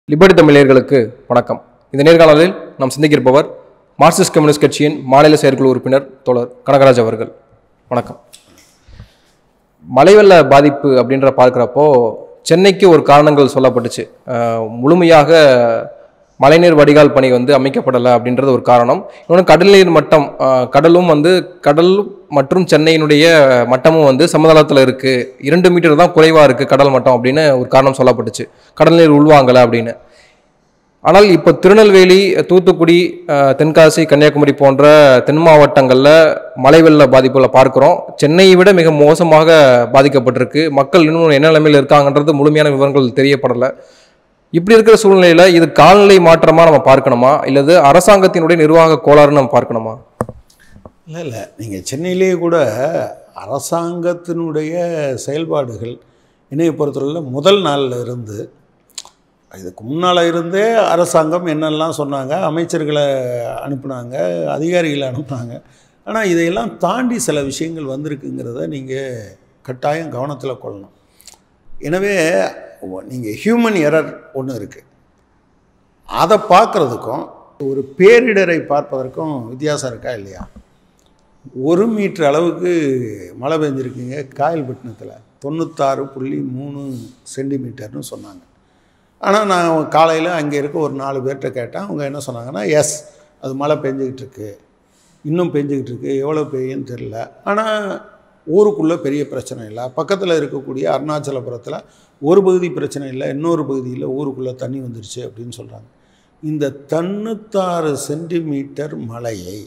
Liberty தமிழர்களுக்கு வணக்கம். இந்த நேர்காணலில் நாம் சிந்திக்கிருப்பவர் மார்க்சிஸ்ட் கம்யூனிஸ்ட் கட்சியின் மாநில செயற்குழு உறுப்பினர் தோழர் கனகராஜ் அவர்கள். வணக்கம். மழை வெள்ள பாதிப்பு அப்படின்ற பார்க்குறப்போ சென்னைக்கு ஒரு காரணங்கள் சொல்லப்பட்டுச்சு. முழுமையாக மழைநீர் வடிகால் பணி அமைக்கப்படலை அப்படின்றது ஒரு காரணம். இன்னொன்று கடல் நீர் மட்டம், கடல் மற்றும் சென்னையினுடைய மட்டமும் சமதளத்தில் இருக்குது, 2 மீட்டர் தான் குறைவாக இருக்குது கடல் மட்டம் அப்படின்னு ஒரு காரணம் சொல்லப்பட்டுச்சு, கடல் நீர் உள்வாங்கலை அப்படின்னு. ஆனால் இப்போ திருநெல்வேலி, தூத்துக்குடி, தென்காசி, கன்னியாகுமரி போன்ற தென் மாவட்டங்களில் மழை வெள்ள பாதிப்புகளை பார்க்குறோம். சென்னையை விட மிக மோசமாக பாதிக்கப்பட்டிருக்கு. மக்கள் இன்னும் என்ன நிலைமையில் இருக்காங்கன்றது முழுமையான விவரங்கள் தெரியப்படலை. இப்படி இருக்கிற சூழ்நிலையில் இது காலநிலை மாற்றமாக நம்ம பார்க்கணுமா, இல்லது அரசாங்கத்தினுடைய நிர்வாக கோளாறுன்னு நம்ம பார்க்கணுமா? இல்லை, நீங்கள் சென்னையிலேயே கூட அரசாங்கத்தினுடைய செயல்பாடுகள் என்னையை பொறுத்தவரையில் முதல் நாளில் இருந்து, இதுக்கு முன்னால் இருந்தே அரசாங்கம் என்னெல்லாம் சொன்னாங்க, அமைச்சர்களை அனுப்புனாங்க, அதிகாரிகளை அனுப்புனாங்க. ஆனால் இதையெல்லாம் தாண்டி சில விஷயங்கள் வந்திருக்குங்கிறத நீங்கள் கட்டாயம் கவனத்தில் கொள்ளணும். எனவே நீங்கள் ஹியூமன் எரர் ஒன்று இருக்குது, அதை பார்க்குறதுக்கும் ஒரு பேரிடரை பார்ப்பதற்கும் வித்தியாசம் இருக்கா இல்லையா? 1 மீட்டர் அளவுக்கு மழை பெஞ்சிருக்குங்க காயல்பட்டினத்தில், 96.3 சென்டிமீட்டர்னு சொன்னாங்க. ஆனால் நான் காலையில் அங்கே இருக்க ஒரு 4 பேர்கிட்ட கேட்டேன். அவங்க என்ன சொன்னாங்கன்னா, எஸ் அது மழை பெஞ்சிக்கிட்டு இருக்கு, இன்னும் பெஞ்சிக்கிட்டு இருக்கு, எவ்வளோ பெய்யுன்னு தெரில, ஆனால் ஊருக்குள்ளே பெரிய பிரச்சனை இல்லை. பக்கத்தில் இருக்கக்கூடிய அருணாச்சலபுரத்தில் ஒரு பகுதி பிரச்சனை இல்லை, இன்னொரு பகுதியில் ஊருக்குள்ளே தண்ணி வந்துருச்சு அப்படின்னு சொல்கிறாங்க. இந்த 96 சென்டிமீட்டர் மழையை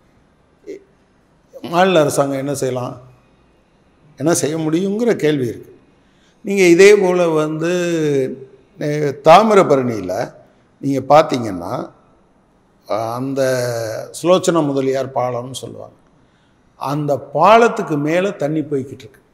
மாநில அரசாங்கம் என்ன செய்யலாம், என்ன செய்ய முடியுங்கிற கேள்வி இருக்குது. நீங்கள் இதே போல் தாமிரபரணியில் நீங்கள் பார்த்தீங்கன்னா, அந்த சுலோச்சனா முதலியார் பாலம்னு சொல்லுவாங்க, அந்த பாலத்துக்கு மேலே தண்ணி போய்கிட்டு இருக்கு.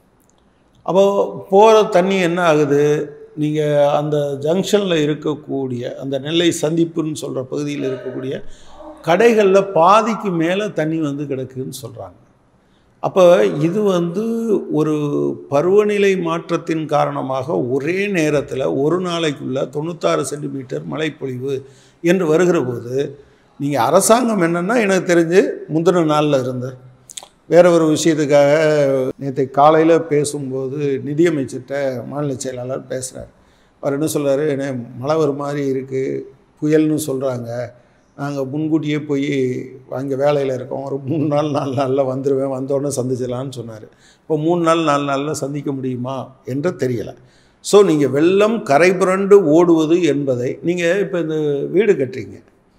அப்போது போகிற தண்ணி என்ன ஆகுது, நீங்கள் அந்த ஜங்ஷனில் இருக்கக்கூடிய அந்த நெல்லை சந்திப்புன்னு சொல்கிற பகுதியில் இருக்கக்கூடிய கடைகளில் பாதிக்கு மேலே தண்ணி கிடக்குன்னு சொல்கிறாங்க. அப்போ இது ஒரு பருவநிலை மாற்றத்தின் காரணமாக ஒரே நேரத்தில் ஒரு நாளைக்குள்ளே 96 சென்டிமீட்டர் மழைப்பொழிவு என்று வருகிற போது, நீங்கள் அரசாங்கம் என்னென்னா, எனக்கு தெரிஞ்சு முந்தின நாளில் இருந்து வேறு ஒரு விஷயத்துக்காக நேற்று காலையில் பேசும்போது நிதியமைச்சர்கிட்ட மாநில செயலாளர் பேசுகிறார். அவர் என்ன சொல்கிறாரு, என்ன மழை ஒரு மாதிரி இருக்குது, புயல்னு சொல்கிறாங்க, நாங்கள் முன்கூட்டியே போய் அங்கே வேலையில் இருக்கோம், ஒரு 3 நாள் 4 நாளில் வந்துடுவேன், வந்தோடனே சந்திச்சிடலான்னு சொன்னார். இப்போ 3 நாள் 4 நாளில் சந்திக்க முடியுமா என்று தெரியலை. ஸோ நீங்கள் வெள்ளம் கரை புரண்டு ஓடுவது என்பதை, நீங்கள் இப்போ இந்த வீடு கட்டுறீங்க,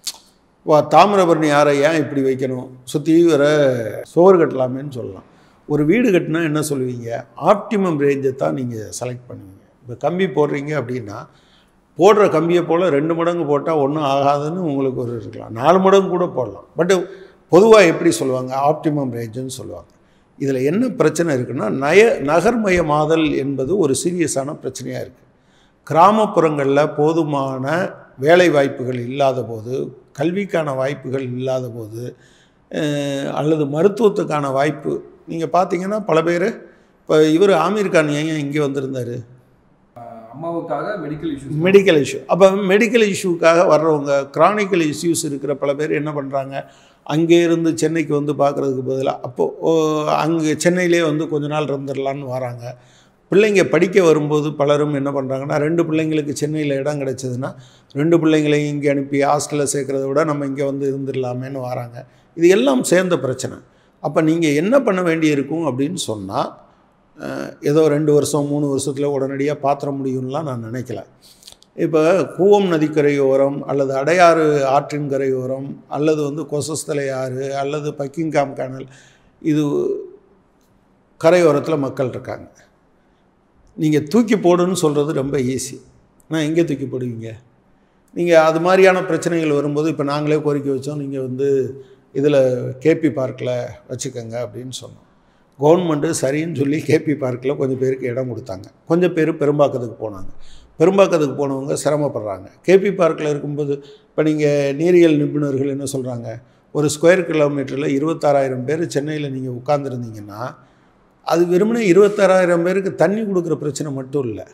தாமிரபரணி ஆறை ஏன் இப்படி வைக்கணும், சுற்றி வர சோறு கட்டலாமேன்னு சொல்லலாம். ஒரு வீடு கட்டினா என்ன சொல்லுவீங்க, ஆப்டிமம் ரேஞ்சை தான் நீங்கள் செலக்ட் பண்ணுவீங்க. இப்போ கம்பி போடுறீங்க அப்படின்னா, போடுற கம்பியை போல் 2 மடங்கு போட்டால் ஒன்றும் ஆகாதுன்னு உங்களுக்கு ஒரு இருக்கலாம், 4 மடங்கு கூட போடலாம். பட்டு பொதுவாக எப்படி சொல்லுவாங்க, ஆப்டிமம் ரேஞ்சுன்னு சொல்லுவாங்க. இதில் என்ன பிரச்சனை இருக்குன்னா, நகர்மயமாதல் என்பது ஒரு சீரியஸான பிரச்சனையாக இருக்குது. கிராமப்புறங்களில் போதுமான வேலை வாய்ப்புகள் இல்லாத போது, கல்விக்கான வாய்ப்புகள் இல்லாத போது, அல்லது மருத்துவத்துக்கான வாய்ப்பு, நீங்கள் பார்த்தீங்கன்னா பல பேர், இப்போ இவர் ஆமீர் கான் ஏன் இங்கே வந்திருந்தார், அம்மாவுக்காக மெடிக்கல் இஷ்யூ. அப்போ மெடிக்கல் இஷ்யூக்காக வர்றவங்க, கிரானிக்கல் இஷ்யூஸ் இருக்கிற பல பேர் என்ன பண்ணுறாங்க, அங்கே இருந்து சென்னைக்கு பார்க்குறதுக்கு பதிலாக அப்போது அங்கே சென்னையிலே கொஞ்ச நாள் இருந்துடலான்னு வராங்க. பிள்ளைங்க படிக்க வரும்போது பலரும் என்ன பண்ணுறாங்கன்னா, 2 பிள்ளைங்களுக்கு சென்னையில் இடம் கிடச்சதுன்னா 2 பிள்ளைங்களையும் இங்கே அனுப்பி ஹாஸ்டலில் சேர்க்குறத விட நம்ம இங்கே இருந்துடலாமேன்னு வராங்க. இது எல்லாம் சேர்ந்த பிரச்சனை. அப்போ நீங்கள் என்ன பண்ண வேண்டியிருக்கும் அப்படின்னு சொன்னால், ஏதோ 2 வருஷம் 3 வருஷத்தில் உடனடியாக பாத்திர முடியும்லாம் நான் நினைக்கல. இப்போ கூவம் நதிக்கரையோரம் அல்லது அடையாறு ஆற்றின் கரையோரம் அல்லது கொசஸ்தலை ஆறு அல்லது பக்கிங்காம் கேனல், இது கரையோரத்தில் மக்கள் இருக்காங்க. நீங்கள் தூக்கி போடுன்னு சொல்கிறது ரொம்ப ஈஸி. நான் எங்கே தூக்கி போடுவீங்க? நீங்கள் அது மாதிரியான பிரச்சனைகள் வரும்போது, இப்போ நாங்களே கோரிக்கை வச்சோம், நீங்கள் இதில் கேபி பார்க்கில் வச்சுக்கோங்க அப்படின்னு சொன்னோம். கவர்மெண்ட்டு சரின்னு சொல்லி கேபி பார்க்கில் கொஞ்சம் பேருக்கு இடம் கொடுத்தாங்க. கொஞ்சம் பேர் பெரும்பாக்கத்துக்கு போனாங்க. பெரும்பாக்கத்துக்கு போனவங்க சிரமப்படுறாங்க. கேபி பார்க்கில் இருக்கும்போது இப்போ நீங்கள் நீரியல் நிபுணர்கள் என்ன சொல்கிறாங்க, ஒரு ஸ்கொயர் கிலோமீட்டரில் 26,000 பேர் சென்னையில் நீங்கள் உட்கார்ந்துருந்தீங்கன்னா, அது வெறுமனே 26,000 பேருக்கு தண்ணி கொடுக்குற பிரச்சனை மட்டும் இல்லை,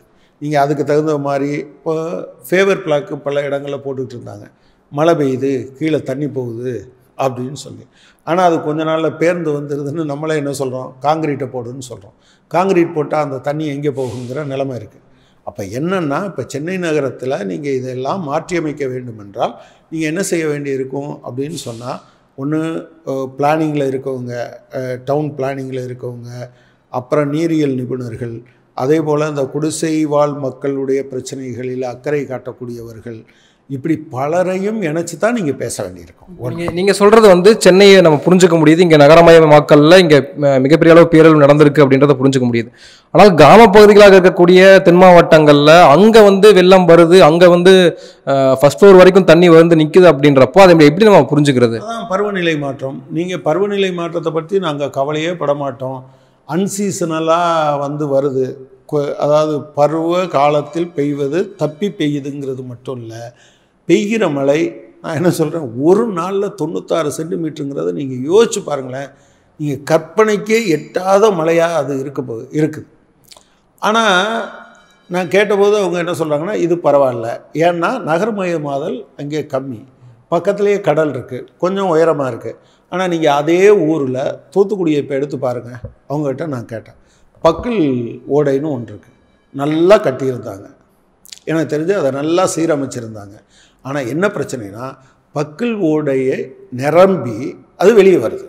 நீங்கள் அதுக்கு தகுந்த மாதிரி இப்போ ஃபேவர் பிளாக்கு பல இடங்களில் போட்டுக்கிட்டு இருந்தாங்க. மழை பெய்யுது, கீழே தண்ணி போகுது அப்படின்னு சொல்லி. ஆனால் அது கொஞ்ச நாளில் பேருந்து வந்துடுதுன்னு நம்மளே என்ன சொல்கிறோம், காங்கிரீட்டை போடுன்னு சொல்கிறோம். காங்கிரீட் போட்டால் அந்த தண்ணி எங்கே போகுங்கிற நிலைமை இருக்குது. அப்போ என்னென்னா, இப்போ சென்னை நகரத்தில் நீங்கள் இதெல்லாம் மாற்றியமைக்க வேண்டும் என்றால் நீங்கள் என்ன செய்ய வேண்டியிருக்கும் அப்படின்னு சொன்னால், ஒன்று பிளானிங்கில் இருக்கவங்க, டவுன் பிளானிங்கில் இருக்கவங்க, அப்புறம் நீரியல் நிபுணர்கள், அதே போல் இந்த குடிசை வாழ் மக்களுடைய பிரச்சனைகளில் அக்கறை காட்டக்கூடியவர்கள், இப்படி பலரையும் இணைச்சி தான் நீங்கள் பேச வேண்டியிருக்கும். நீங்கள் சொல்கிறது வந்து சென்னையை நம்ம புரிஞ்சுக்க முடியுது, இங்கே நகரமயமாக்கலில் இங்கே மிகப்பெரிய அளவு பேரழிவு நடந்திருக்கு அப்படின்றத புரிஞ்சுக்க முடியுது. ஆனால் கிராமப்பகுதிகளாக இருக்கக்கூடிய தென் மாவட்டங்களில் அங்கே வந்து வெள்ளம் வருது, அங்கே வந்து ஃபர்ஸ்ட் ஃப்ளோர் வரைக்கும் தண்ணி வந்து நிற்குது அப்படின்றப்போ அதை எப்படி நம்ம புரிஞ்சுக்கிறது? அதான் பருவநிலை மாற்றம். நீங்கள் பருவநிலை மாற்றத்தை பற்றி நாங்கள் கவலையே படமாட்டோம். அன்சீசனலாக வந்து வருது, அதாவது பருவ காலத்தில் பெய்வது தப்பி பெய்யுதுங்கிறது மட்டும் இல்லை, பெய்கிற மழை நான் என்ன சொல்கிறேன், ஒரு நாளில் 96 சென்டிமீட்டருங்கிறத நீங்கள் யோசிச்சு பாருங்களேன். நீங்கள் கற்பனைக்கே எட்டாத மழையாக அது இருக்குது. ஆனால் நான் கேட்டபோது அவங்க என்ன சொல்கிறாங்கன்னா, இது பரவாயில்ல, ஏன்னா நகர்மயமாதல் அங்கே கம்மி, பக்கத்துலேயே கடல் இருக்குது, கொஞ்சம் உயரமாக இருக்குது. ஆனால் நீங்கள் அதே ஊரில் தூத்துக்குடியை இப்போ எடுத்து பாருங்கள். அவங்ககிட்ட நான் கேட்டேன், பக்கல் ஓடைன்னு ஒன்று இருக்குது, நல்லா கட்டியிருந்தாங்க, எனக்கு தெரிஞ்சு அதை நல்லா சீரமைச்சிருந்தாங்க. ஆனால் என்ன பிரச்சனைனா, பக்கல் ஓடையை நிரம்பி அது வெளியே வருது.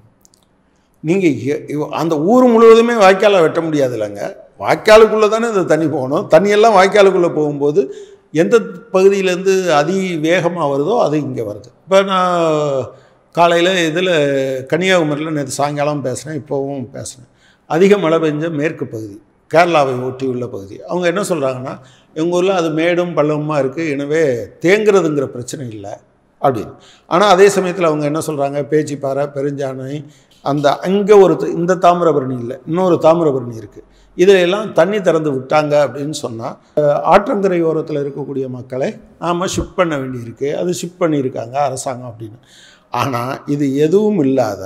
நீங்கள் அந்த ஊர் முழுவதுமே வாய்க்காலை வெட்ட முடியாது இல்லைங்க, வாய்க்காலுக்குள்ளே தானே இந்த தண்ணி போகணும். தண்ணியெல்லாம் வாய்க்காலுக்குள்ளே போகும்போது எந்த பகுதியிலேருந்து அதிவேகமாக வருதோ அது இங்கே வருது. இப்போ நான் காலையில் இதில் கன்னியாகுமரியில் நேற்று சாயங்காலம் பேசுகிறேன், இப்போவும் பேசுகிறேன். அதிக மழை பெஞ்ச மேற்கு பகுதி, கேரளாவை ஒட்டி உள்ள பகுதி, அவங்க என்ன சொல்கிறாங்கன்னா, எங்கள் ஊரில் அது மேடும் பள்ளமாக இருக்குது, எனவே தேங்குறதுங்கிற பிரச்சனை இல்லை அப்படின்னு. ஆனால் அதே சமயத்தில் அவங்க என்ன சொல்கிறாங்க, பேச்சிப்பாறை, பெருஞ்சானை, அந்த அங்கே இந்த தாமிரபரணி இல்லை, இன்னொரு தாமிரபரணி இருக்குது, இதில் எல்லாம் தண்ணி திறந்து விட்டாங்க அப்படின்னு சொன்னால் ஆற்றங்கரை ஓரத்தில் இருக்கக்கூடிய மக்களை நாம் ஷிஃப்ட் பண்ண வேண்டியிருக்கு. அது ஷிஃப்ட் பண்ணியிருக்காங்க அரசாங்கம் அப்படின்னு. ஆனால் இது எதுவும் இல்லாத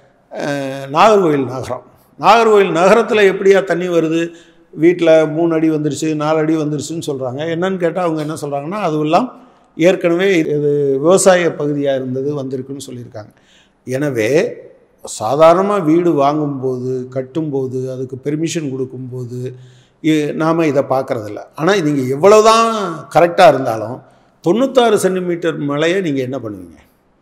நாகர்கோவில் நகரத்தில் எப்படியா தண்ணி வருது, வீட்டில் 3 அடி வந்துருச்சு, 4 அடி வந்துருச்சுன்னு சொல்கிறாங்க. என்னன்னு கேட்டால் அவங்க என்ன சொல்கிறாங்கன்னா, அதுவெல்லாம் ஏற்கனவே இது விவசாய பகுதியாக இருந்தது, வந்திருக்குன்னு சொல்லியிருக்காங்க. எனவே சாதாரணமாக வீடு வாங்கும்போது, கட்டும்போது, அதுக்கு பெர்மிஷன் கொடுக்கும்போது நாம் இதை பார்க்குறதில்ல. ஆனால் நீங்கள் எவ்வளோ தான் கரெக்டாக இருந்தாலும் 96 சென்டிமீட்டர் மழையை நீங்கள் என்ன பண்ணுவீங்க?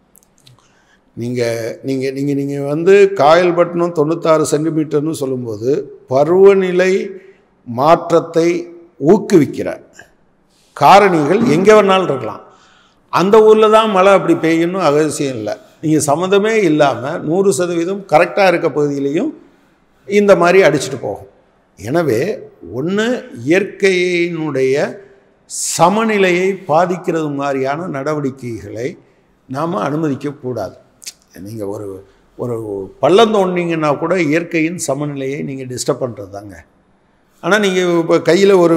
நீங்கள் வந்து காயல்பட்டினம் 96 சென்டிமீட்டர்னு சொல்லும்போது பருவநிலை மாற்றத்தை ஊக்குவிக்கிற காரணிகள் எங்கே வேணாலும் இருக்கலாம். அந்த ஊரில் தான் மழை அப்படி பெய்யணும் அவசியம் இல்லை. நீங்கள் சம்மந்தமே இல்லாமல் 100% கரெக்டாக இருக்க பகுதியிலையும் இந்த மாதிரி அடிச்சுட்டு போகும். எனவே ஒன்று இயற்கையினுடைய சமநிலையை பாதிக்கிறது மாதிரியான நடவடிக்கைகளை நாம் அனுமதிக்கக்கூடாது. நீங்கள் ஒரு பள்ளம் தோண்டிங்கன்னா கூட இயற்கையின் சமநிலையை நீங்கள் டிஸ்டர்ப் பண்ணுறது தாங்க. ஆனால் நீங்கள் இப்போ கையில் ஒரு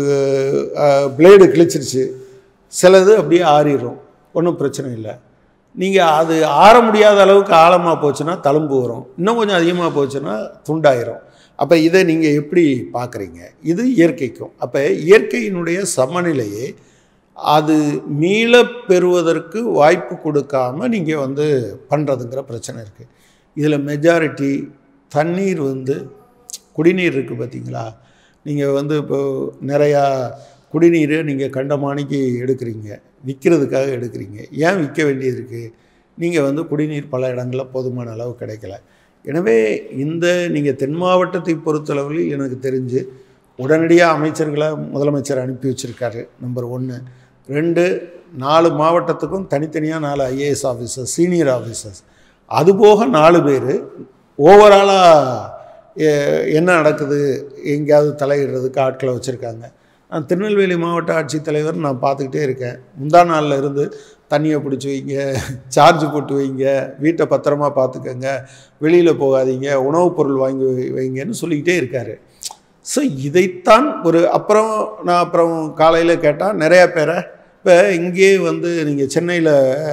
பிளேடு கிழிச்சிருச்சு, சிலது அப்படியே ஆறிடும், ஒன்றும் பிரச்சனை இல்லை. நீங்கள் அது ஆற முடியாத அளவுக்கு ஆழமாக போச்சுன்னா தழும்பு வரும், இன்னும் கொஞ்சம் அதிகமாக போச்சுன்னா துண்டாயிரும். அப்போ இதை நீங்கள் எப்படி பார்க்குறீங்க? இது இயற்கைக்கும். அப்போ இயற்கையினுடைய சமநிலையை அது மீள பெறுவதற்கு வாய்ப்பு கொடுக்காமல் நீங்கள் வந்து பண்ணுறதுங்கிற பிரச்சனை இருக்குது. இதில் மெஜாரிட்டி தண்ணீர் வந்து குடிநீர் இருக்குது பார்த்தீங்களா, நீங்கள் வந்து இப்போது நிறையா குடிநீரை நீங்கள் கண்டமானிக்கு எடுக்கிறீங்க, விற்கிறதுக்காக எடுக்கிறீங்க. ஏன் விற்க வேண்டியது இருக்குது? நீங்கள் வந்து குடிநீர் பல இடங்களில் போதுமான அளவு கிடைக்கல. எனவே நீங்கள் தென் மாவட்டத்தை பொறுத்தளவில் எனக்கு தெரிஞ்சு உடனடியாக அமைச்சர்களை முதலமைச்சர் அனுப்பி வச்சுருக்காரு. நம்பர் 1. 2, 4 மாவட்டத்துக்கும் தனித்தனியாக 4 IAS ஆஃபீஸர்ஸ், சீனியர் ஆஃபீஸர்ஸ், அதுபோக 4 பேர் ஓவராலாக என்ன நடக்குது எங்கேயாவது தலையிடுறதுக்கு ஆட்களை வச்சுருக்காங்க. நான் திருநெல்வேலி மாவட்ட ஆட்சித்தலைவர் நான் பார்த்துக்கிட்டே இருக்கேன். முந்தா நாளில் இருந்து தண்ணியை பிடிச்சி வைங்க, சார்ஜ் போட்டு வைங்க, வீட்டை பத்திரமா பார்த்துக்கங்க, வெளியில் போகாதீங்க, உணவுப் பொருள் வாங்கி வைங்கன்னு சொல்லிக்கிட்டே இருக்கார். ஸோ இதைத்தான் அப்புறம் காலையில் கேட்டால் நிறையா பேரை இப்போ இங்கேயே வந்து நீங்கள் சென்னையில்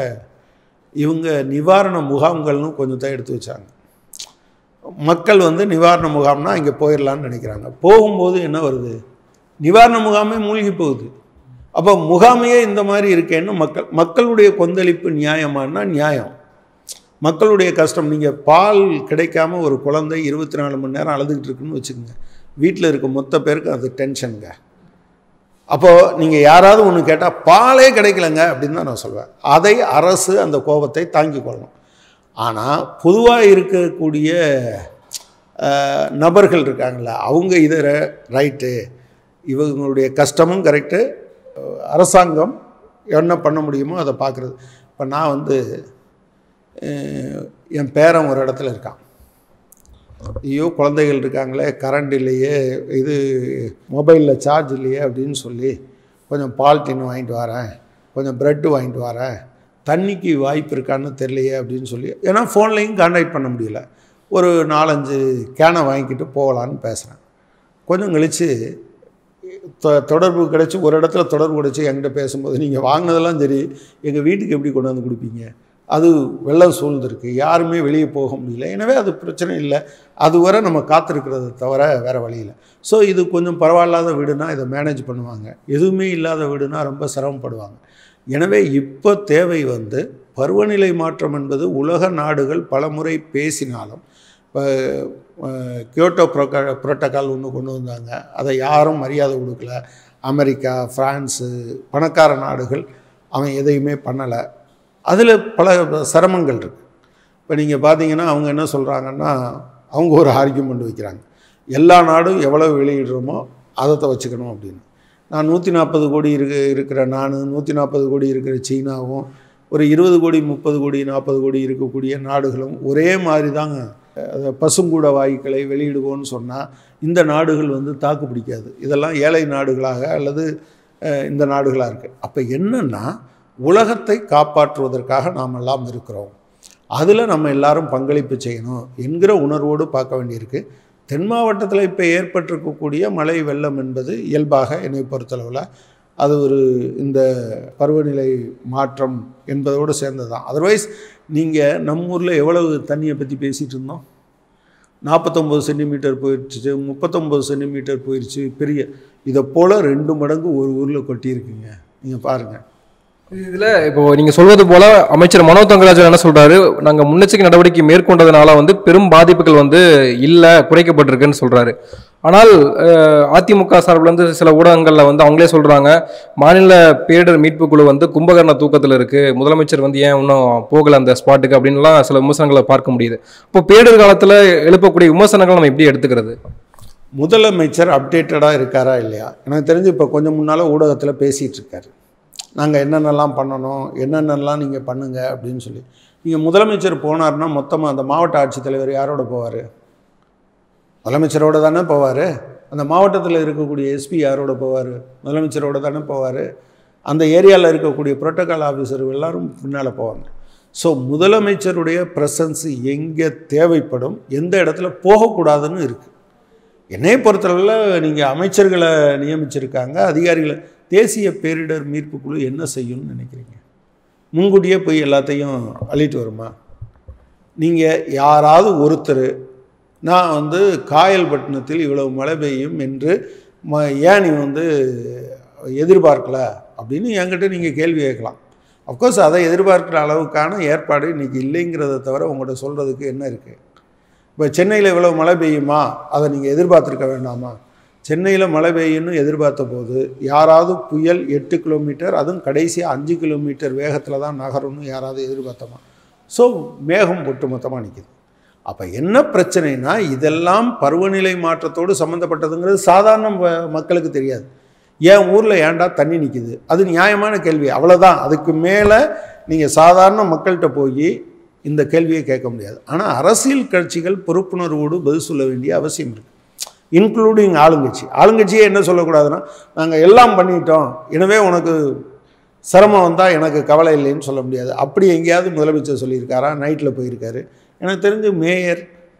இவங்க நிவாரண முகாம்கள்னு கொஞ்சம் தான் எடுத்து வச்சாங்க. மக்கள் வந்து நிவாரண முகாம்னா இங்கே போயிடலான்னு நினைக்கிறாங்க. போகும்போது என்ன வருது, நிவாரண முகாமே மூழ்கி போகுது. அப்போ முகாமையே இந்த மாதிரி இருக்கேன்னு மக்களுடைய கொந்தளிப்பு நியாயமானா நியாயம். மக்களுடைய கஷ்டம். நீங்கள் பால் கிடைக்காம ஒரு குழந்தை 24 மணி நேரம் அழுதுகிட்டு இருக்குன்னு வச்சுக்கோங்க, வீட்டில் இருக்க மொத்த பேருக்கு அது டென்ஷனுங்க. அப்போது நீங்கள் யாராவது ஒன்று கேட்டால் பாலே கிடைக்கலங்க அப்படின்னு தான் நான் சொல்வேன். அதை அரசு அந்த கோபத்தை தாங்கிக் கொள்ளணும். ஆனால் பொதுவாக இருக்கக்கூடிய நபர்கள் இருக்காங்கள, அவங்க இதை ரைட்டு, இவங்களுடைய கஷ்டமும் கரெக்டு, அரசாங்கம் என்ன பண்ண முடியுமோ அதை பார்க்குறது. இப்போ நான் என் பேரன் ஒரு இடத்துல இருக்கான், ஐயோ குழந்தைகள் இருக்காங்களே, கரண்ட் இல்லையே, இது மொபைலில் சார்ஜ் இல்லையே அப்படின்னு சொல்லி கொஞ்சம் பால் டின் வாங்கிட்டு வரேன், கொஞ்சம் ப்ரெட்டு வாங்கிட்டு வரேன், தண்ணிக்கு வாய்ப்பு இருக்கான்னு தெரியலையே அப்படின்னு சொல்லி, ஏன்னா ஃபோன்லேயும் கான்டாக்ட் பண்ண முடியல, ஒரு 4-5 கேனை வாங்கிக்கிட்டு போகலான்னு பேசுகிறேன். கொஞ்சம் கழித்து தொடர்பு கிடச்சி, ஒரு இடத்துல தொடர்பு கிடச்சி என்கிட்ட பேசும்போது, நீங்கள் வாங்கினதெல்லாம் சரி, எங்கள் வீட்டுக்கு எப்படி கொண்டு வந்து கொடுப்பீங்க, அது வெள்ளம் சூழ்ந்துருக்கு, யாருமே வெளியே போக முடியல, எனவே அது பிரச்சனை இல்லை, அதுவரை நம்ம காத்திருக்கிறத தவிர வேறு வழி இல்லை. ஸோ இது கொஞ்சம் பரவாயில்லாத வீடுனா இதை மேனேஜ் பண்ணுவாங்க, எதுவுமே இல்லாத வீடுனா ரொம்ப சிரமப்படுவாங்க. எனவே இப்போ தேவை பருவநிலை மாற்றம் என்பது உலக நாடுகள் பலமுறை பேசினாலும், கியோட்டோ புரோட்டோக்கால் ஒன்று கொண்டு வந்தாங்க, அதை யாரும் மரியாதை கொடுக்கல. அமெரிக்கா, ஃப்ரான்ஸு, பணக்கார நாடுகள் அவன் எதையுமே பண்ணலை. அதில் பல சிரமங்கள் இருக்குது. இப்போ நீங்கள் பார்த்தீங்கன்னா அவங்க என்ன சொல்கிறாங்கன்னா, அவங்க ஒரு ஆர்கியூமெண்ட் வைக்கிறாங்க, எல்லா நாடும் எவ்வளோ வெளியிடுறோமோ அதை வச்சுக்கணும் அப்படின்னு. நான் 140 கோடி இருக்கிற நான், 140 கோடி இருக்கிற சீனாவும், ஒரு 20 கோடி 30 கோடி 40 கோடி இருக்கக்கூடிய நாடுகளும் ஒரே மாதிரி தாங்க பசுங்கூட வாயுக்களை வெளியிடுவோன்னு சொன்னால் இந்த நாடுகள் தாக்கு பிடிக்காது. இதெல்லாம் ஏழை நாடுகளாக அல்லது இந்த நாடுகளாக இருக்குது. அப்போ என்னென்னா, உலகத்தை காப்பாற்றுவதற்காக நாம் எல்லாம் இருக்கிறோம், அதில் நம்ம எல்லாரும் பங்களிப்பு செய்யணும் என்கிற உணர்வோடு பார்க்க வேண்டியிருக்கு. தென் மாவட்டத்தில் இப்போ ஏற்பட்டிருக்கக்கூடிய மழை வெள்ளம் என்பது இயல்பாக என்னை பொறுத்தளவில் அது இந்த பருவநிலை மாற்றம் என்பதோடு சேர்ந்தது தான். அதர்வைஸ் நீங்கள் நம்ம ஊரில் எவ்வளவு தண்ணியை பற்றி பேசிகிட்டு இருந்தோம், 49 சென்டிமீட்டர் போயிடுச்சு, 39 சென்டிமீட்டர் போயிடுச்சு, பெரிய இதை போல் 2 மடங்கு ஒரு ஊரில் கொட்டியிருக்குங்க. நீங்கள் பாருங்கள். இதில் இப்போ நீங்கள் சொல்வது போல் அமைச்சர் மனோ தங்கராஜன் என்ன சொல்கிறாரு, நாங்கள் முன்னெச்சரிக்கை நடவடிக்கை மேற்கொண்டதுனால பெரும் பாதிப்புகள் இல்லை, குறைக்கப்பட்டிருக்குன்னு சொல்கிறாரு. ஆனால் அதிமுக சார்பில் சில ஊடகங்களில் அவங்களே சொல்கிறாங்க, மாநில பேரிடர் மீட்பு குழு கும்பகர்ண தூக்கத்தில் இருக்குது, முதலமைச்சர் ஏன் இன்னும் போகலை அந்த ஸ்பாட்டுக்கு அப்படின்லாம் சில விமர்சனங்களை பார்க்க முடியுது. இப்போ பேரிடர் காலத்தில் எழுப்பக்கூடிய விமர்சனங்கள் நம்ம எப்படி எடுத்துக்கிறது? முதலமைச்சர் அப்டேட்டடாக இருக்காரா இல்லையா? எனக்கு தெரிஞ்சு இப்போ கொஞ்சம் முன்னால் ஊடகத்தில் பேசிகிட்டு இருக்காரு, நாங்கள் என்னென்னலாம் பண்ணணும், என்னென்னலாம் நீங்கள் பண்ணுங்கள் அப்படின்னு சொல்லி. நீங்கள் முதலமைச்சர் போனார்னா மொத்தமாக அந்த மாவட்ட ஆட்சித்தலைவர் யாரோட போவார்? முதலமைச்சரோடு தானே போவார். அந்த மாவட்டத்தில் இருக்கக்கூடிய எஸ்பி யாரோட போவார்? முதலமைச்சரோடு தானே போவார். அந்த ஏரியாவில் இருக்கக்கூடிய புரோட்டோக்கால் ஆஃபீஸர் எல்லாரும் பின்னால் போவாங்க. ஸோ முதலமைச்சருடைய ப்ரெசன்ஸ் எங்கே தேவைப்படும், எந்த இடத்துல போகக்கூடாதுன்னு இருக்குது. என்னை பொறுத்தளவில் நீங்கள் அமைச்சர்களை நியமிச்சிருக்காங்க, அதிகாரிகளை. தேசிய பேரிடர் மீட்பு குழு என்ன செய்யும்னு நினைக்கிறீங்க? முன்கூட்டியே போய் எல்லாத்தையும் அள்ளிட்டு வருமா? நீங்கள் யாராவது ஒருத்தர், நான் காயல்பட்டினத்தில் இவ்வளவு மழை பெய்யும் என்று ஏன் நீ எதிர்பார்க்கல அப்படின்னு என்கிட்ட நீங்கள் கேள்வி கேட்கலாம். அஃப்கோர்ஸ் அதை எதிர்பார்க்குற அளவுக்கான ஏற்பாடு இன்றைக்கி இல்லைங்கிறத தவிர உங்கள்கிட்ட சொல்கிறதுக்கு என்ன இருக்குது? இப்போ சென்னையில் இவ்வளோ மழை பெய்யுமா, அதை நீங்கள் எதிர்பார்த்துருக்க வேண்டாமா? சென்னையில் மழை பெய்யுன்னு எதிர்பார்த்த போது யாராவது புயல் 8 கிலோமீட்டர், அதுவும் கடைசியாக 5 கிலோமீட்டர் வேகத்தில் தான் நகரும்னு யாராவது எதிர்பார்த்தோமா? ஸோ மேகம் ஒட்டு மொத்தமாக நிற்கிது. அப்போ என்ன பிரச்சனைனா, இதெல்லாம் பருவநிலை மாற்றத்தோடு சம்மந்தப்பட்டதுங்கிறது சாதாரண மக்களுக்கு தெரியாது. என் ஊரில் ஏன்டா தண்ணி நிற்கிது, அது நியாயமான கேள்வி, அவ்வளோதான். அதுக்கு மேலே நீங்கள் சாதாரண மக்கள்கிட்ட போய் இந்த கேள்வியை கேட்க முடியாது. ஆனால் அரசியல் கட்சிகள் பொறுப்புணர்வோடு பதில் சொல்ல வேண்டிய அவசியம் இருக்குது, இன்க்ளூடிங் ஆளுங்கட்சி. ஆளுங்கட்சியே என்ன சொல்லக்கூடாதுன்னா, நாங்கள் எல்லாம் பண்ணிட்டோம், எனவே உனக்கு சிரமம் வந்தால் எனக்கு கவலை இல்லைன்னு சொல்ல முடியாது. அப்படி எங்கேயாவது முதலமைச்சர் சொல்லியிருக்காரா? நைட்டில் போயிருக்காரு. எனக்கு தெரிஞ்சு மேயர்,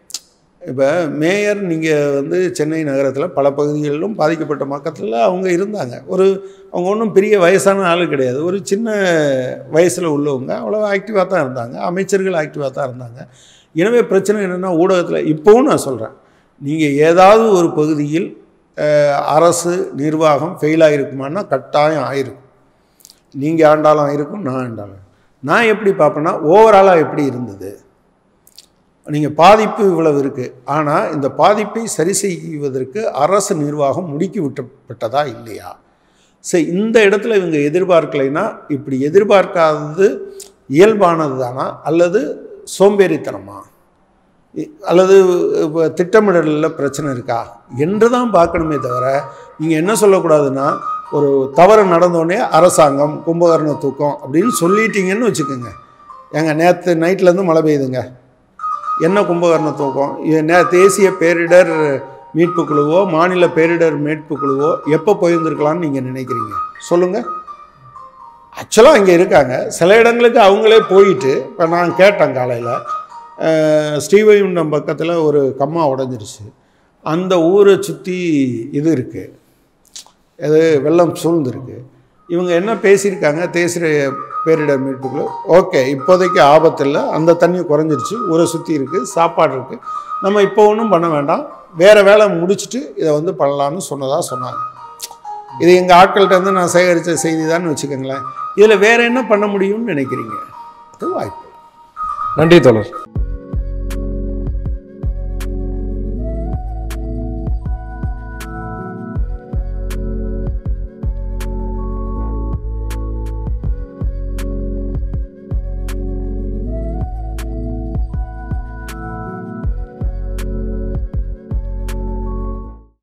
இப்போ மேயர் நீங்கள் சென்னை நகரத்தில் பல பகுதிகளிலும் பாதிக்கப்பட்ட மக்கத்தில் அவங்க இருந்தாங்க. அவங்க ஒன்றும் பெரிய வயசான ஆள் கிடையாது, ஒரு சின்ன வயசில் உள்ளவங்க, அவ்வளோ ஆக்டிவாக தான் இருந்தாங்க. அமைச்சர்கள் ஆக்டிவாக தான் இருந்தாங்க. எனவே பிரச்சனை என்னென்னா, ஊடகத்தில் இப்போவும் நான் சொல்கிறேன், நீங்கள் ஏதாவது ஒரு பகுதியில் அரசு நிர்வாகம் ஃபெயில் ஆகிருக்குமான்னா கட்டாயம் ஆயிருக்கும். நீங்கள் ஆண்டாலும் ஆயிருக்கும், நான் ஆண்டாலும். நான் எப்படி பார்ப்பேன்னா ஓவராலாக எப்படி இருந்தது, நீங்கள் பாதிப்பு இவ்வளவு இருக்குது, ஆனால் இந்த பாதிப்பை சரி செய்வதற்கு அரசு நிர்வாகம் முடுக்கி விட்டப்பட்டதா இல்லையா? சரி, இந்த இடத்துல இவங்க எதிர்பார்க்கலைன்னா இப்படி எதிர்பார்க்காதது இயல்பானது தானா அல்லது சோம்பேறித்தனமா அல்லது திட்டமிடலில் பிரச்சனை இருக்கா என்று தான் பார்க்கணுமே தவிர நீங்கள் என்ன சொல்லக்கூடாதுன்னா ஒரு தவறு நடந்தோடனே அரசாங்கம் கும்பகர்ண தூக்கம் அப்படின்னு சொல்லிட்டீங்கன்னு வச்சுக்கோங்க. ஏங்க நேற்று நைட்லேருந்து மழை பெய்யுதுங்க, என்ன கும்பகர்ண தூக்கம்? தேசிய பேரிடர் மீட்பு குழுவோ மாநில பேரிடர் மீட்பு குழுவோ எப்போ போயிருந்துருக்கலான்னு நீங்கள் நினைக்கிறீங்க சொல்லுங்கள்? ஆக்சுவலாக இங்கே இருக்காங்க, சில இடங்களுக்கு அவங்களே போயிட்டு. இப்போ நான் கேட்டேன் காலையில், ஸ்ரீவைகுண்டம் பக்கத்தில் ஒரு கம்மா உடஞ்சிருச்சு, அந்த ஊரை சுற்றி இது இருக்குது, அது வெள்ளம் சூழ்ந்துருக்கு. இவங்க என்ன பேசியிருக்காங்க, தேசிய பேரிடர் மீட்புக்குள்ள ஓகே இப்போதைக்கு ஆபத்தில் அந்த தண்ணி குறைஞ்சிருச்சு, ஊரை சுற்றி இருக்குது, சாப்பாடு இருக்குது, நம்ம இப்போ ஒன்றும் பண்ண வேண்டாம், வேறு வேலை முடிச்சுட்டு இதை வந்து பண்ணலான்னு சொன்னாங்க. இது எங்கள் ஆட்கள்கிட்ட நான் சேகரித்த செய்தி தான் வச்சுக்கோங்களேன். இதில் வேறு என்ன பண்ண முடியும்னு நினைக்கிறீங்க? அது வாய்ப்பு. நன்றி தோழர்.